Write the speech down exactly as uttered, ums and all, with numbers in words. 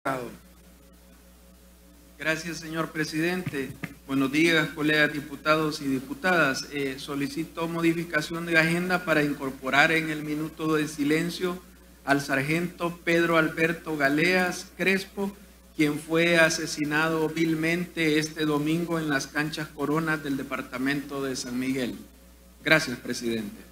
Gracias, señor presidente. Buenos días, colegas diputados y diputadas. Eh, solicito modificación de agenda para incorporar en el minuto de silencio al sargento Pedro Alberto Galeas Crespo, quien fue asesinado vilmente este domingo en las canchas Coronas del departamento de San Miguel. Gracias, presidente.